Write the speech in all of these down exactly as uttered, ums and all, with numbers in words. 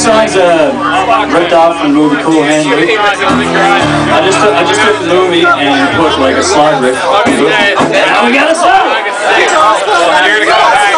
song's uh, ripped off from the movie Cool Hand Luke. I just took, I just took the movie and put like a slide riff. Now we got a song! Here to go back.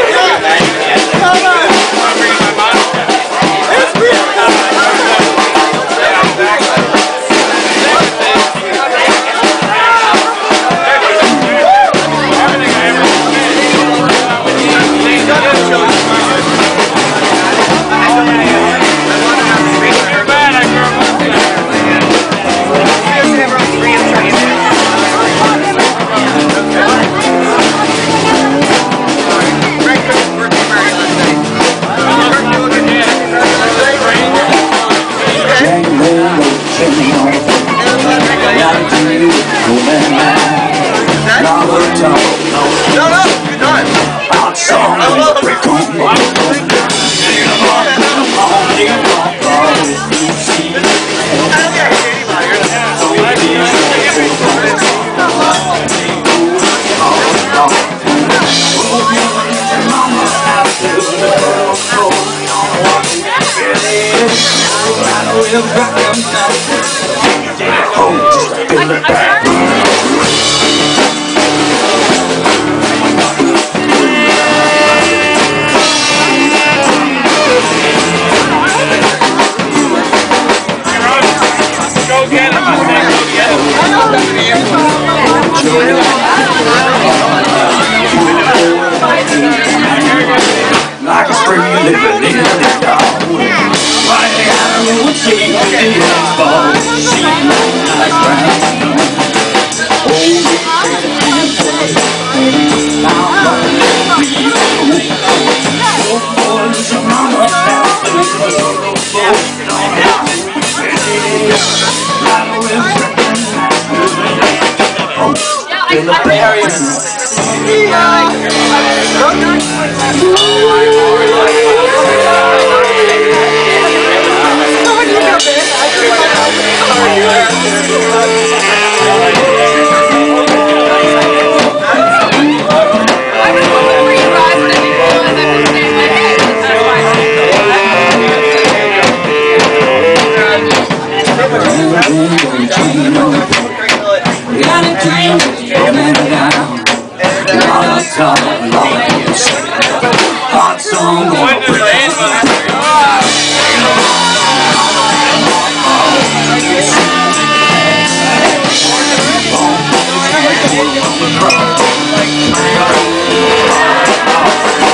No, no, you're done. I love it. Like a stream living in the dark. Right out of the sea, in the fall, she like brown. In the Paris. Hot song on